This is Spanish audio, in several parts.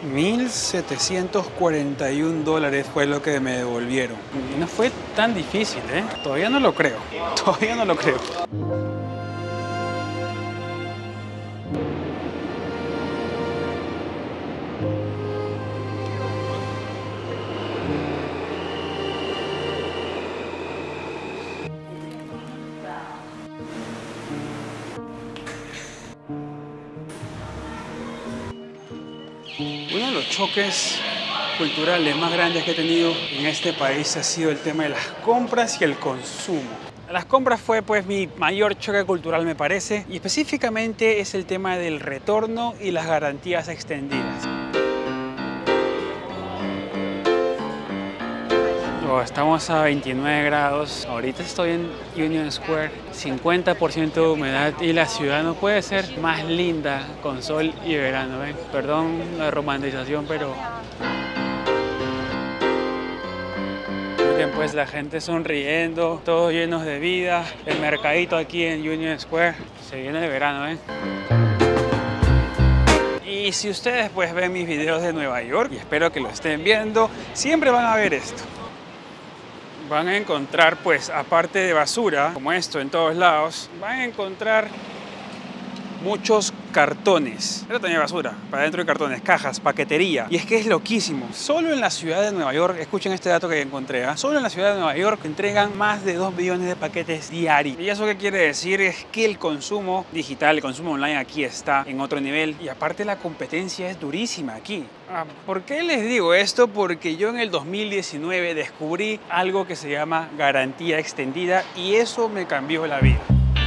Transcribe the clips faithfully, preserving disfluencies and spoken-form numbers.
mil setecientos cuarenta y un dólares fue lo que me devolvieron. Y no fue tan difícil, ¿eh? Todavía no lo creo. Todavía no lo creo. Uno de los choques culturales más grandes que he tenido en este país ha sido el tema de las compras y el consumo. Las compras fue pues mi mayor choque cultural, me parece, y específicamente es el tema del retorno y las garantías extendidas. Oh, estamos a veintinueve grados, ahorita estoy en Union Square, cincuenta por ciento de humedad y la ciudad no puede ser más linda con sol y verano, ¿eh? Perdón la romantización, pero... Miren, pues la gente sonriendo, todos llenos de vida, el mercadito aquí en Union Square, se viene el verano, ¿eh? Y si ustedes pues ven mis videos de Nueva York, y espero que lo estén viendo, siempre van a ver esto. Van a encontrar, pues, aparte de basura, como esto en todos lados, van a encontrar muchos cartones. Pero también basura, para dentro de cartones, cajas, paquetería. Y es que es loquísimo. Solo en la ciudad de Nueva York, escuchen este dato que encontré, ¿eh? Solo en la ciudad de Nueva York entregan más de dos millones de paquetes diarios. ¿Y eso qué quiere decir? Es que el consumo digital, el consumo online aquí está en otro nivel. Y aparte la competencia es durísima aquí. Ah, ¿por qué les digo esto? Porque yo en el dos mil diecinueve descubrí algo que se llama garantía extendida y eso me cambió la vida.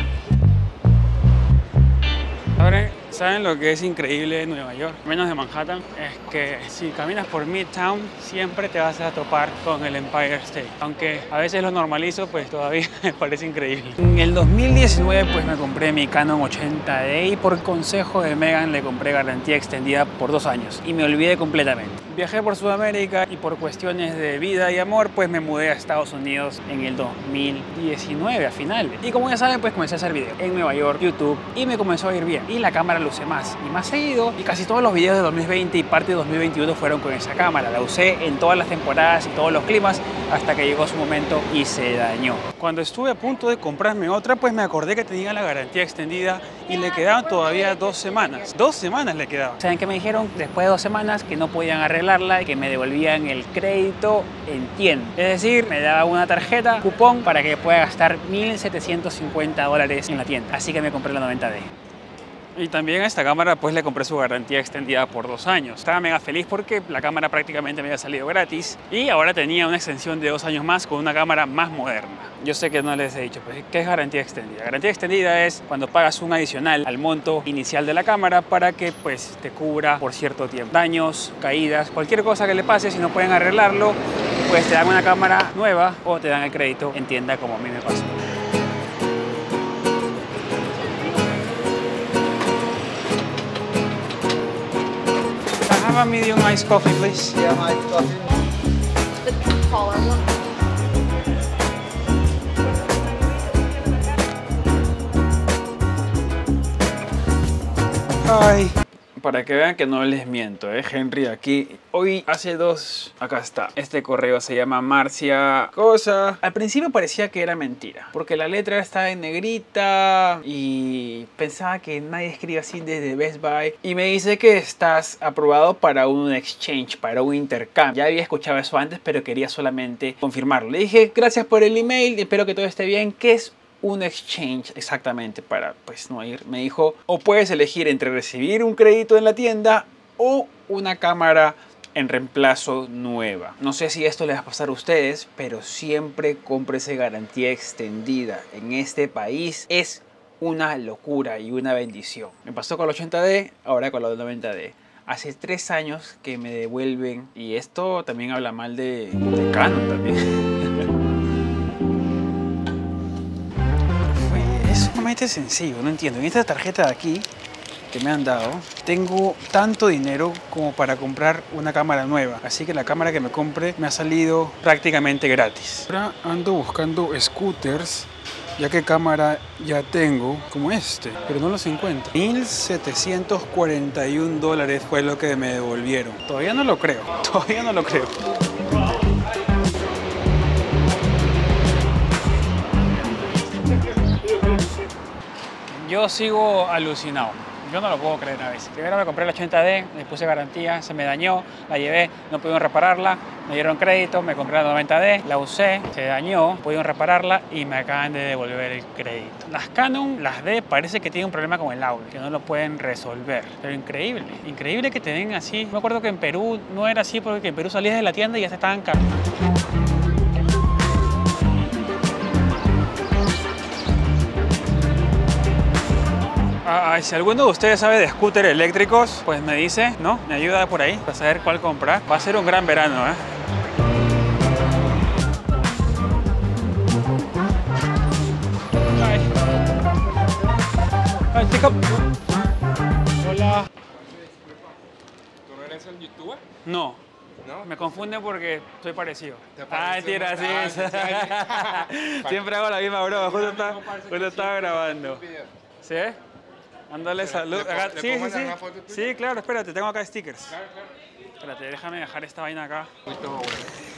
Ahora, ¿saben lo que es increíble de Nueva York? Menos de Manhattan, es que si caminas por Midtown siempre te vas a topar con el Empire State. Aunque a veces lo normalizo, pues todavía me parece increíble. En el dos mil diecinueve pues me compré mi Canon ochenta D y por consejo de Megan le compré garantía extendida por dos años y me olvidé completamente. Viajé por Sudamérica y por cuestiones de vida y amor pues me mudé a Estados Unidos en el dos mil diecinueve a finales. Y como ya saben pues comencé a hacer videos en Nueva York, YouTube y me comenzó a ir bien. Y la cámara la usé más y más seguido y casi todos los videos de dos mil veinte y parte de dos mil veintiuno fueron con esa cámara. La usé en todas las temporadas y todos los climas hasta que llegó su momento y se dañó. Cuando estuve a punto de comprarme otra pues me acordé que tenía la garantía extendida y le quedaban todavía dos semanas. Dos semanas le quedaban. ¿Saben qué me dijeron? Después de dos semanas que no podían arreglarla y que me devolvían el crédito en tienda. Es decir, me daba una tarjeta, cupón para que pueda gastar mil setecientos cincuenta dólares en la tienda. Así que me compré la noventa D. Y también a esta cámara pues le compré su garantía extendida por dos años. Estaba mega feliz porque la cámara prácticamente me había salido gratis y ahora tenía una extensión de dos años más con una cámara más moderna. Yo sé que no les he dicho, pues, ¿qué es garantía extendida? Garantía extendida es cuando pagas un adicional al monto inicial de la cámara para que pues te cubra por cierto tiempo. Daños, caídas, cualquier cosa que le pase, si no pueden arreglarlo, pues te dan una cámara nueva o te dan el crédito en tienda como a mí me pasó. Have a medium iced coffee, please. Yeah, iced coffee. The taller one. Ay. Para que vean que no les miento, ¿eh? Henry aquí. Hoy hace dos... Acá está. Este correo se llama Marcia Cosa. Al principio parecía que era mentira, porque la letra está en negrita y pensaba que nadie escribe así desde Best Buy. Y me dice que estás aprobado para un exchange, para un intercambio. Ya había escuchado eso antes, pero quería solamente confirmarlo. Le dije, gracias por el email, espero que todo esté bien. ¿Qué es un exchange exactamente? Para pues no ir? Me dijo, o puedes elegir entre recibir un crédito en la tienda o una cámara en reemplazo nueva. No sé si esto les va a pasar a ustedes, pero siempre cómprese garantía extendida. En este país es una locura y una bendición. Me pasó con la ochenta D, ahora con la noventa D. Hace tres años que me devuelven, y esto también habla mal de, de Canon también. Es sumamente sencillo, no entiendo. En esta tarjeta de aquí que me han dado, tengo tanto dinero como para comprar una cámara nueva. Así que la cámara que me compre me ha salido prácticamente gratis. Ahora ando buscando scooters ya que cámara ya tengo, como este, pero no los encuentro. mil setecientos cuarenta y un dólares fue lo que me devolvieron. Todavía no lo creo, todavía no lo creo. Yo sigo alucinado. Yo no lo puedo creer a veces. Primero me compré la ochenta D, le puse garantía, se me dañó, la llevé, no pudieron repararla, me dieron crédito, me compré la noventa D, la usé, se dañó, pudieron repararla y me acaban de devolver el crédito. Las Canon, las D, parece que tienen un problema con el audio, que no lo pueden resolver. Pero increíble, increíble que te den así. Me acuerdo que en Perú no era así porque en Perú salías de la tienda y ya te estaban cargando. Ah, si alguno de ustedes sabe de scooter eléctricos, pues me dice, ¿no? Me ayuda por ahí para saber cuál comprar. Va a ser un gran verano, ¿eh? Hi. Hi, pick up. Hola. ¿Tú no eres el youtuber? No. ¿No? Me confunde porque soy parecido. ¿Te Ah, pareces tira, más- sí. Ah, sí, sí, sí. Siempre hago la misma broma. Justo, Un está, amigo parece que justo estaba siempre grabando. hace un video. ¿Sí? Mándale Espera, salud. ¿le po- Acá- le Sí, puedo sí, mandar sí. una foto tuya? Sí, claro, espérate, tengo acá stickers. Claro, claro. Espérate, déjame dejar esta vaina acá. Uy, todo bueno.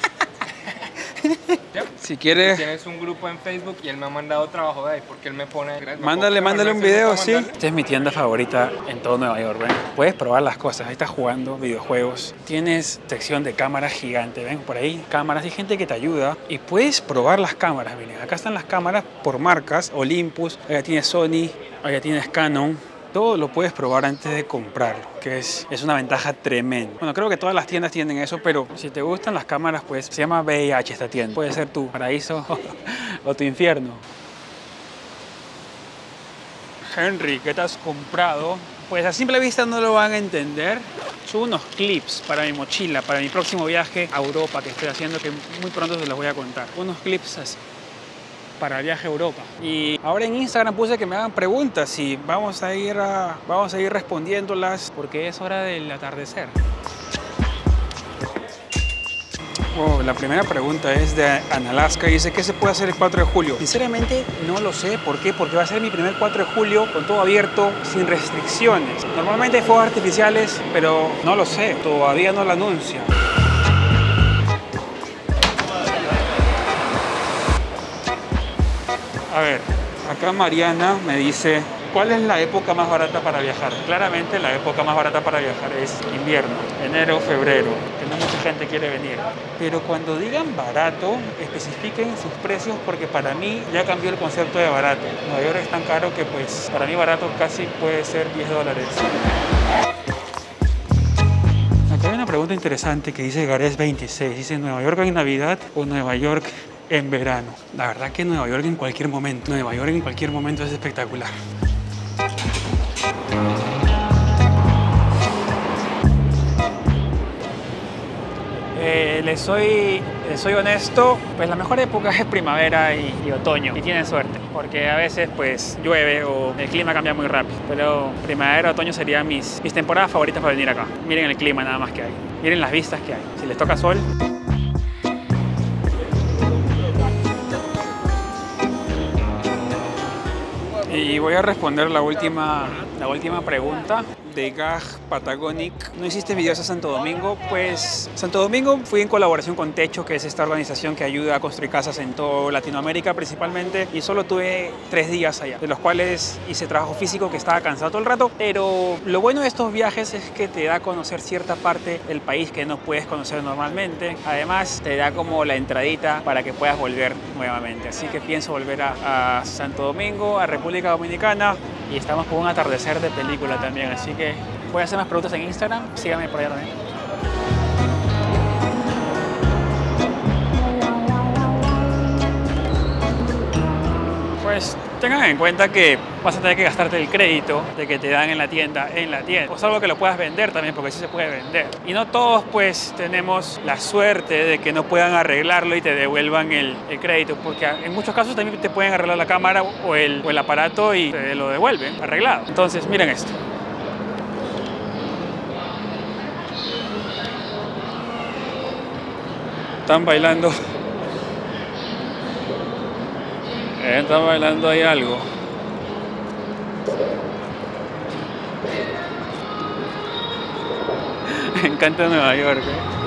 Ya. Si quieres, Tienes un grupo en Facebook y él me ha mandado trabajo de ahí porque él me pone... me mándale, puedo mándale un poner video, ese sí. grupo a Esta es mi tienda favorita en todo Nueva York, ¿ven? Puedes probar las cosas, ahí estás jugando videojuegos. Tienes sección de cámaras gigante, ¿ven? Por ahí, cámaras, hay gente que te ayuda. Y puedes probar las cámaras, miren. Acá están las cámaras por marcas, Olympus, allá tienes Sony, allá tienes Canon. Todo lo puedes probar antes de comprarlo, que es, es una ventaja tremenda. Bueno, creo que todas las tiendas tienen eso, pero si te gustan las cámaras, pues se llama V I H esta tienda. Puede ser tu paraíso o tu infierno. Henry, ¿qué te has comprado? Pues a simple vista no lo van a entender. Son unos clips para mi mochila, para mi próximo viaje a Europa que estoy haciendo, que muy pronto se los voy a contar. Unos clips así para el viaje a Europa. Y ahora en Instagram puse que me hagan preguntas y vamos a ir, a, vamos a ir respondiéndolas porque es hora del atardecer. Wow, la primera pregunta es de Analaska y dice ¿qué se puede hacer el cuatro de julio? Sinceramente no lo sé. ¿Por qué? Porque va a ser mi primer cuatro de julio con todo abierto, sin restricciones. Normalmente hay fuegos artificiales, pero no lo sé. Todavía no lo anuncian. A ver, acá Mariana me dice, ¿cuál es la época más barata para viajar? Claramente la época más barata para viajar es invierno, enero, febrero, que no mucha gente quiere venir. Pero cuando digan barato, especifiquen sus precios porque para mí ya cambió el concepto de barato. Nueva York es tan caro que pues para mí barato casi puede ser diez dólares. Acá hay una pregunta interesante que dice Gareth veintiséis, dice ¿Nueva York en Navidad o Nueva York en verano? La verdad que Nueva York en cualquier momento, Nueva York en cualquier momento es espectacular. Eh, les, soy, les soy honesto, pues la mejor época es primavera y, y otoño, y tienen suerte, porque a veces pues llueve o el clima cambia muy rápido, pero primavera, otoño serían mis, mis temporadas favoritas para venir acá. Miren el clima nada más que hay, miren las vistas que hay, si les toca sol. Y voy a responder la última, la última pregunta de Gag Patagonic. ¿No hiciste videos a Santo Domingo? Pues Santo Domingo fui en colaboración con Techo, que es esta organización que ayuda a construir casas en toda Latinoamérica principalmente, y solo tuve tres días allá, de los cuales hice trabajo físico que estaba cansado todo el rato, pero lo bueno de estos viajes es que te da a conocer cierta parte del país que no puedes conocer normalmente. Además te da como la entradita para que puedas volver nuevamente, así que pienso volver a, a Santo Domingo, a República Dominicana, y estamos con un atardecer de película también, así que voy a hacer más preguntas en Instagram, síganme por allá también. Pues tengan en cuenta que vas a tener que gastarte el crédito de que te dan en la tienda, en la tienda. O salvo que lo puedas vender también, porque sí se puede vender. Y no todos pues tenemos la suerte de que no puedan arreglarlo y te devuelvan el, el crédito, porque en muchos casos también te pueden arreglar la cámara o el, o el aparato y te lo devuelven arreglado. Entonces miren esto. Están bailando Ella está bailando ahí algo. Me encanta Nueva York, ¿eh?